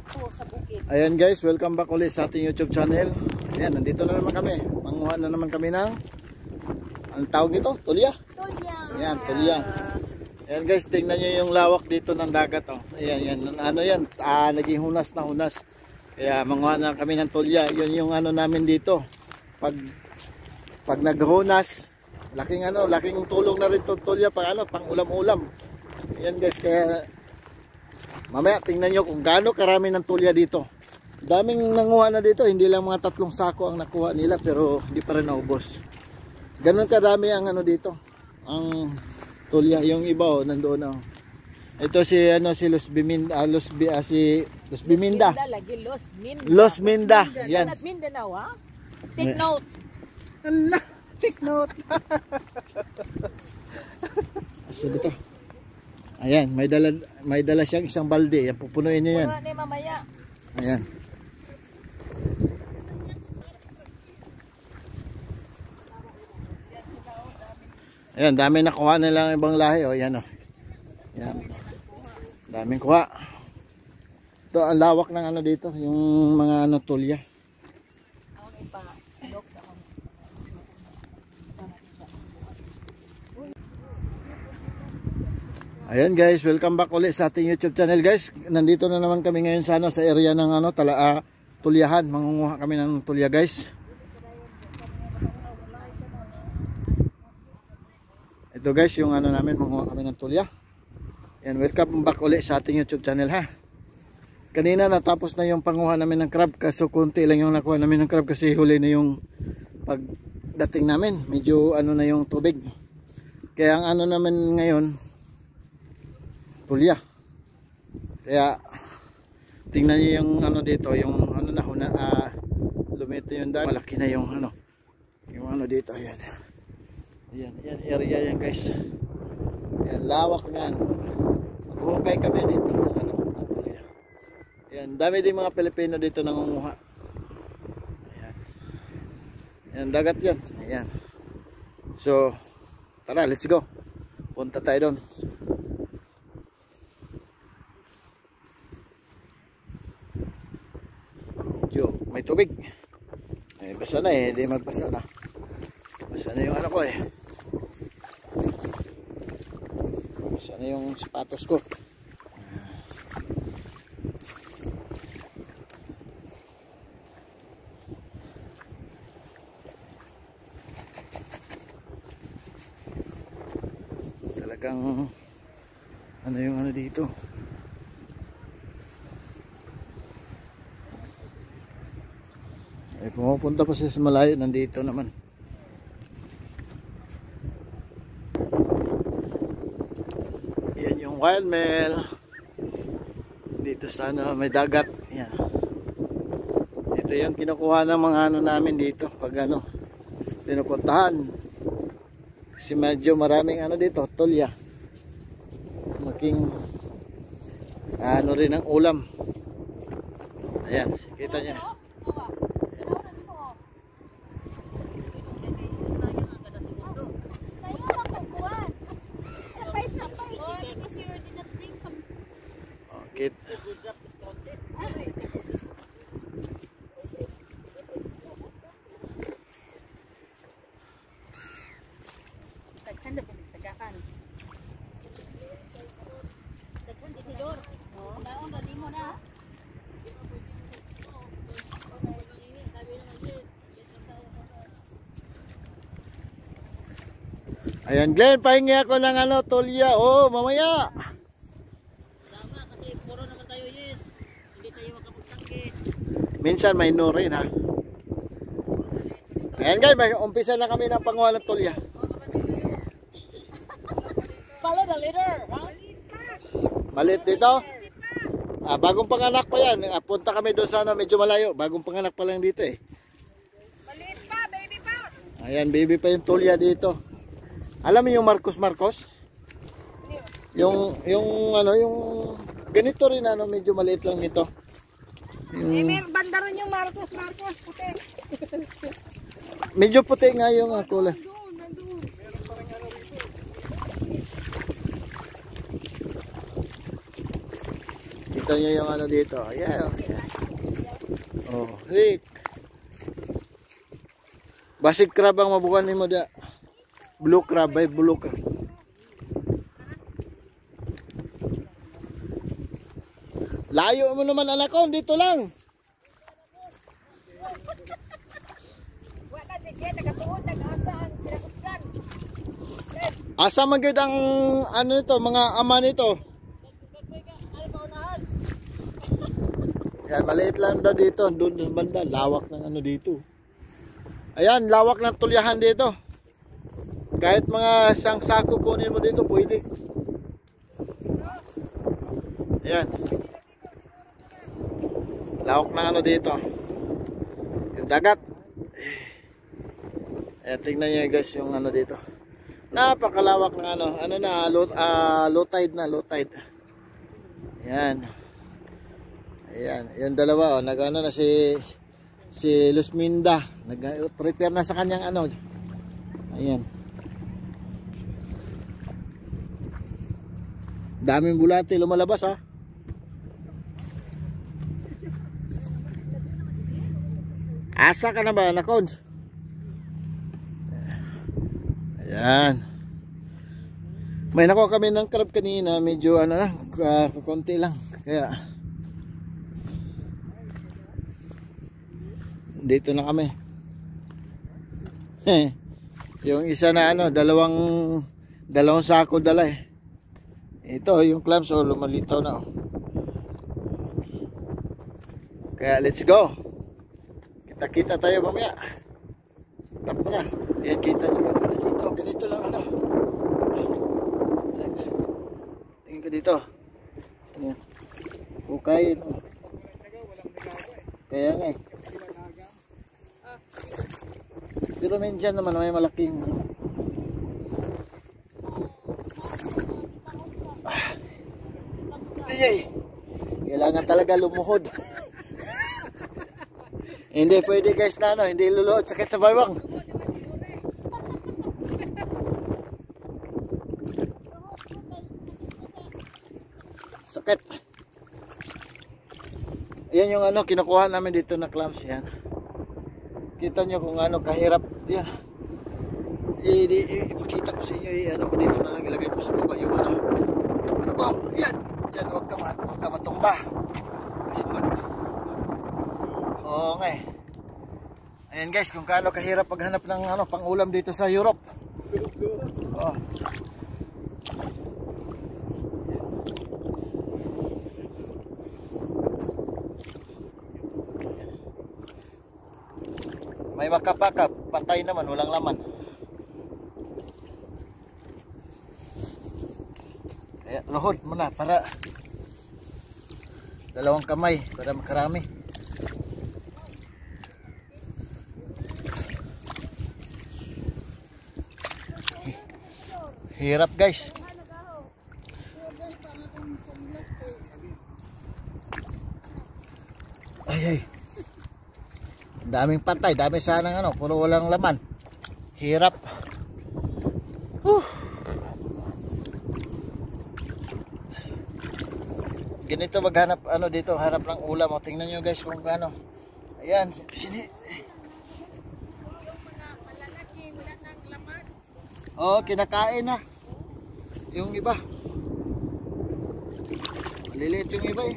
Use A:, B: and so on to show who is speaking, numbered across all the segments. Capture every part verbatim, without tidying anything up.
A: po sa bukid.
B: Ayan guys, welcome back ulit sa ating YouTube channel. Ayan, nandito na naman kami. Manguha na naman kami ng, anong tawag nito? Tulya?
A: Tulya.
B: Ayan, tulya. Ayan guys, tingnan nyo yung lawak dito ng dagat. Oh. Ayan, yan. Ano yan? Ah, naging hunas na hunas. Kaya manguha na kami ng tulya. Yun yung ano namin dito. Pag, pag naghunas, laking ano, laking tulong na rin itong tulya pang ano, pang ulam-ulam. Ayan guys, kaya mamaya tingnan nyo kung gaano karami ng tulya dito. Daming nanguha na dito, hindi lang mga tatlong sako ang nakuha nila pero hindi pa rin naubos. Ganon karami ang ano dito, ang tulya. Yung iba oh, nandoon oh. Ito si ano si Los Biminda, uh, Los Bi, uh, si Los Biminda.
A: Lagi Los Minda.
B: Los Minda. Yan.
A: At Mindanao ha. Take note.
B: Allah, take note. Asa dito? Ayan, may dala may dala siyang isang balde. Yan, pupunuin niya yan.
A: Puno ni mamaya.
B: Ayan. Ayan, dami nakuha nilang ibang lahi. O, yan o. Ayan. Daming kuha. Ito, ang lawak ng ano dito. Yung mga ano, tulya. Ayan guys, welcome back ulit sa ating YouTube channel guys. Nandito na naman kami ngayon sa ano, sa area ng ano, tala, uh, tulyahan. Mangunguha kami ng tulya guys. Ito guys, yung ano namin, mangunguha kami ng tulya. Ayan, welcome back ulit sa ating YouTube channel ha. Kanina natapos na yung panguha namin ng crab, kaso konti lang yung nakuha namin ng crab kasi huli na yung pagdating namin. Medyo ano na yung tubig. Kaya ang ano naman ngayon, tulya. Kaya tingnan niyo yung ano dito, yung ano na huna, uh, lumito yung dahil malaki na yung ano, yung ano dito. Ayan, ayan, ayan area yan guys. Ayan, lawak yan. Hukay kami dito ng ano, tulya. Ayan, dami din mga Pilipino dito nangunguha. Ayan, ayan, dagat yan. Ayan, so tara, let's go, punta tayo doon. May tubig. Eh, basa na eh. Hindi magbasa na. Basa na yung ano ko eh. Basa na yung sapatos ko. Talagang ano yung ano dito. Eh, pumupunta pa siya sa malayo, nandito naman. Yan yung wild mel. Dito sa ano, may dagat. Yan. Ito yung kinukuha ng mga ano namin dito. Pag ano, pinupuntahan. Kasi medyo maraming ano dito, tulya. Making ano rin ang ulam. Ayan, kita niya. It. Ayan Glenn, pahingi ako ng ano, tulya. Oh, mamaya. Minsan may no rin ha. Ayan guys, may umpisa na kami ng panguha ng tulya.
A: Follow the leader.
B: Malit dito. Ah, bagong panganak pa yan. Ah, punta kami doon sa ano, medyo malayo. Bagong panganak pa lang dito eh.
A: Maliit pa, baby pa.
B: Ayan, baby pa yung tulya dito. Alam mo yung Marcos Marcos? Yung yung ano, yung ganito rin ano, medyo maliit lang nito.
A: Yung... Eh, banda rin yung Marcos Marcos puti.
B: Medyo puti nga yung uh, kulay.
A: Nandun, nandun. Meron pa rin ano rito.
B: Kita nyo yung ano dito. Ayan. Oh, hey. Basig crab ang mabukan ni mo da. Blue crab ay blue crab. Layo mo naman anak ko, dito lang.
A: Wala sige, nagatuon nag-asa ang sinakusgan.
B: Asa man gyud ang ano nito, mga ama nito. Yan, maliit lang daw dito, doon sa banda, lawak ng ano dito. Ayan, lawak ng tulyahan dito. Kahit mga isang sako kunin mo dito, pwede. Ayan. Lawak ng ano dito. Yung dagat. Ayan, tingnan nyo guys yung ano dito. Napakalawak ng ano. Ano na, low, uh, low tide na, low tide. Ayan. Ayan, yung dalawa oh, nag-ano na si si Luzminda, nag-prepare na sa kanyang ano. Ayan. Daming bulate lumalabas ha. Asa ka na ba, nakon? Ayan. May nakuha kami ng crab kanina, medyo ano na, uh, konti lang. Kaya dito na kami. Yung isa na ano, dalawang dalawang sako dala eh. Ito yung clams oh, lumalitaw na oh. Kaya let's go. Kita-kita tayo mamaya. Tap na. Yan kita nyo yung ano dito. Ganito lang ano. Tingin ka dito. Ayan. Okay. No? Kaya nga eh. Pero medyan naman may malaking ah. Kailangan talaga lumuhod. Hindi pwede guys na ano, hindi luluhod, sakit sa baywang. Sakit. Ayan yung ano kinukuha namin dito na clams yan. Kita nyo kung ano kahirap yan. Ipakita ko sa inyo eh, ano ko dito na lang ilagay ko sa baba yung ano yung ano ko, yan yan, huwag ka, huwag ka matumba kasi pag oo nga eh. Ayan guys, kung kaano kahirap paghanap ng ano pang ulam dito sa Europe. Oh. May makapaka, patay naman, walang laman. Kaya luhod muna para dalawang kamay para makarami. Hirap guys. Ay ay. Daming patay, dami sanang ano, puro walang laman. Hirap. Huh. Ganito maghanap ano dito, harap ng ulam. O, tingnan nyo guys kung ano. Ayan, sini. Oh, kinakain na. Yung iba. Maliliit yung iba eh.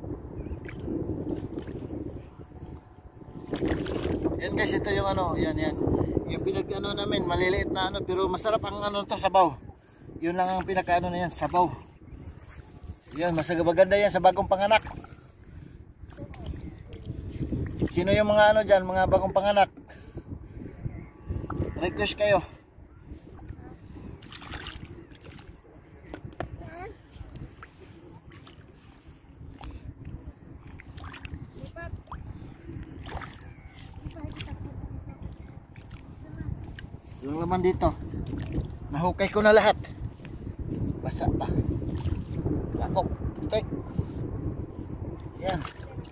B: Yan guys, ito yung ano, yan yan. Yung pinag-ano namin, maliliit na ano, pero masarap ang ano to, sabaw. Yun lang ang pinaka-ano na yan, sabaw. Yan, masagabaganda yan sa bagong panganak. Sino yung mga ano dyan, mga bagong panganak? Request kayo. Yung laman dito, nahukay ko na lahat. Basa pa. Lakok. Okay. Yan.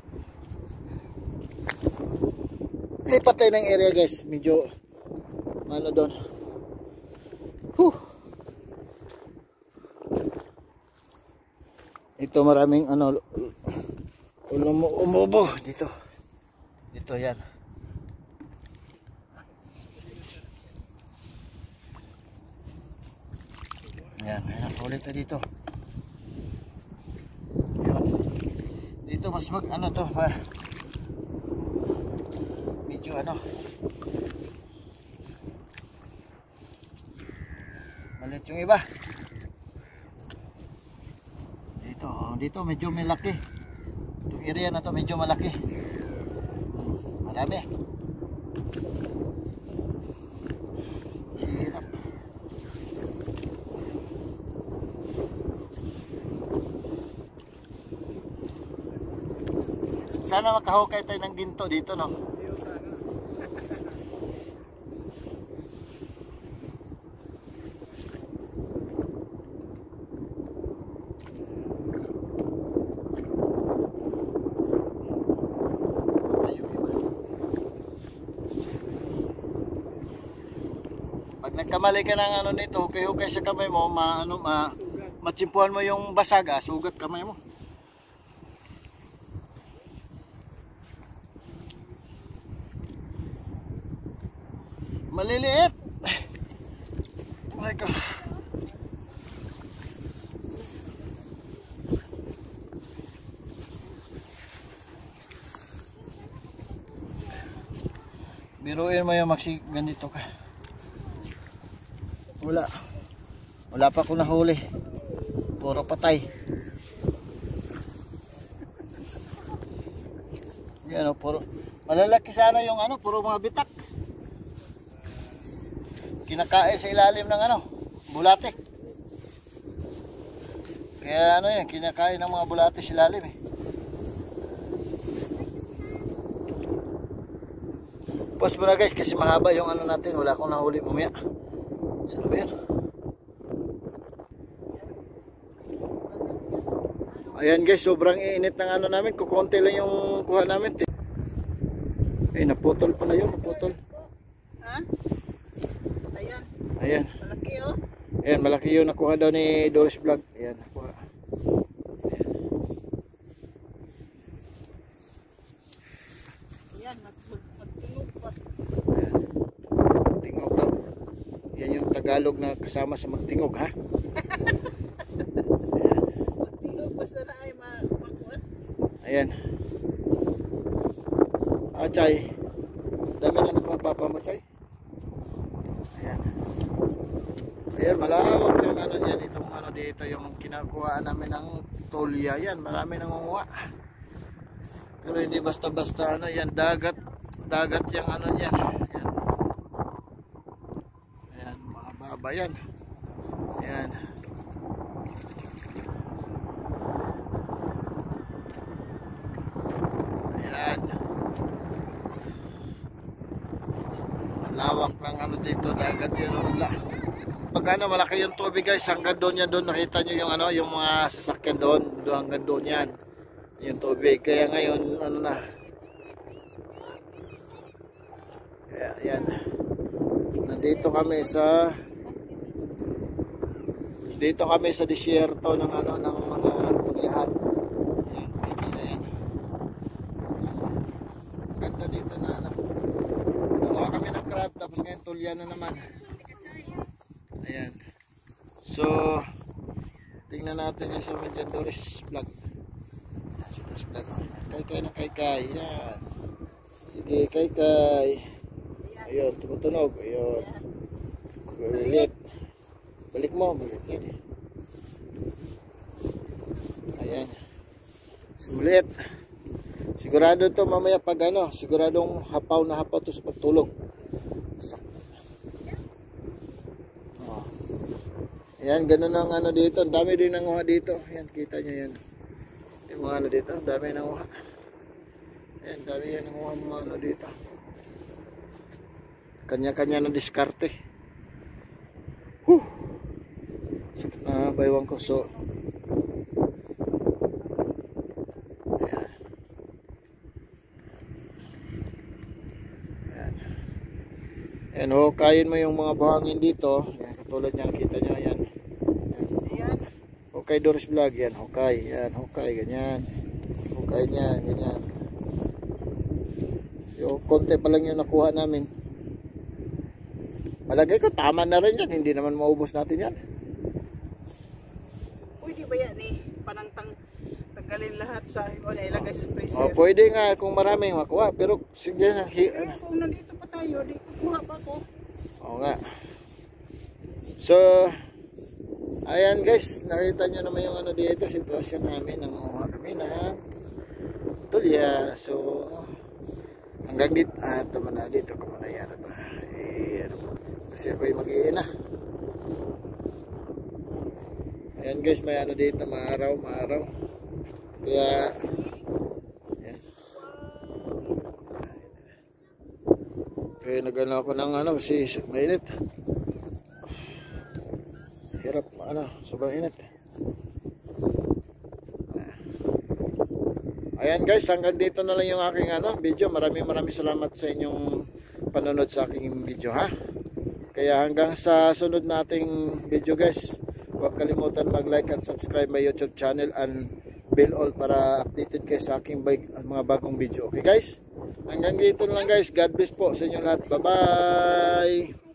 B: Lipat tayo ng area guys. Medyo ano doon. Huh. Ito maraming ano umubo, umubo dito. Dito yan. Ayan, may nakulit na dito. Ayan. Dito mas mag ano to, ha? Medyo ano. Malit yung iba. Dito, oh, dito medyo malaki. Itong area na to medyo malaki. Hmm, marami. Hirap. Sana makahukay tayo ng ginto dito, no? Pag nagkamali ka ng ano nito, hukay-hukay sa kamay mo, ma, ano, ma, matsimpuhan mo yung basag, ah, sugat kamay mo. Maliliit. Oh my God. Biruin mo yung magsig ganito ka. Wala. Wala pa ako nahuli. Puro patay. Yan o, puro. Malalaki sana yung ano, puro mga bitak. Kinakain sa ilalim ng ano, bulate. Kaya ano yan, kinakain ng mga bulate sa ilalim eh. Pause mo na guys kasi mahaba yung ano natin, wala akong nahuli mamaya. Saan ba yan? Ayan guys, sobrang init ng ano namin, kukonti lang yung kuha namin. Eh, naputol pala yun, naputol.
A: Ha? Ayan.
B: Ayan.
A: Malaki oh.
B: Ayan, malaki yun nakuha daw ni Doris Vlog. Ayan, nakuha. Ayan.
A: Ayan, magtingog pa.
B: Ayan. Tingog daw. Yan yung Tagalog na kasama sa magtingog, ha?
A: Magtingog basta na ay makuha.
B: Ayan. Ah, Chay. Dami na nakuha papa mo, Chay. Ayan. Ayan, malawak yung ano yan. Itong ano dito, yung kinakuha namin ng tulya. Yan, marami nangunguha. Pero hindi basta-basta ano yan. Dagat. Dagat yung ano yan. Ayan. Ayan, mga baba yan. Ayan. Ayan. Malawak ng ano dito, dagat yun. Wala. Pag ano, malaki yung tubig guys, hanggang doon yan doon. Nakita nyo yung ano, yung mga sasakyan doon. Doon hanggang doon yan. Yung tubig. Kaya ngayon, ano na. Kaya, yan. Nandito kami sa dito kami sa disyerto ng ano, ng mga tulyahan. Ayan, dito na yan. Ganda dito na ano. Nakuha kami ng crab, tapos ngayon tulya na naman. Ayan. So, tingnan natin yung sa Median Doris Vlog. Ayan, si Doris Vlog. Kay-kay na kay-kay. Ayan. Sige, kay-kay. Ayun, tumutunog. Ayun. Lilit. Balik mo. Balik yan. Ayan. Sulit. Sigurado to mamaya pag ano, siguradong hapaw na hapaw to sa pagtulog. Oh. Ayan, ganun ang ano dito. Ang dami din nanguha dito. Ayan, kita nyo yan. Yung mga ano dito, ang dami nanguha. Ayan, dami yan nanguha mga ano dito. Kanya-kanya na diskarte. Huh. Sakit na baywang ko. So, ayan. Ayan. Ayan, hukayin mo yung mga buhangin dito. Ayan, katulad niyan, kita nyo. Ayan. Ayan. Hukay Doris Vlog. Yan, hukay. Yan, hukay. Ganyan. Hukay niya. Ganyan. Yung konti pa lang yung nakuha namin. Malagay ko, tama na rin yan. Hindi naman maubos natin yan.
A: Pwede ba yan eh? Parang tang tanggalin lahat sa o ilagay sa freezer.
B: Oh, pwede nga kung maraming makuha. Pero sige na.
A: Kaya kung nandito pa tayo, di kukuha pa ako.
B: Oo nga. So, ayan guys, nakita nyo naman yung ano dito, sitwasyon namin. Nanguha kami ng tulya. So, hanggang dito, ah, ito muna, dito ko muna yan. Ito. Eh, ano po, kasi ako'y mag-iina. Ayan guys, may ano dito, maaraw, maaraw. Kaya, ayan. Kaya nag-ano ako ng ano, kasi mainit. Hirap, ano, sobrang init. Ayan guys, hanggang dito na lang yung aking ano, video. Maraming maraming salamat sa inyong panonood sa aking video, ha. Kaya hanggang sa sunod nating video guys, huwag kalimutan mag-like and subscribe my YouTube channel and bell all para updated kayo sa aking mga bagong video. Okay guys? Hanggang dito na lang guys. God bless po sa inyo lahat. Bye bye!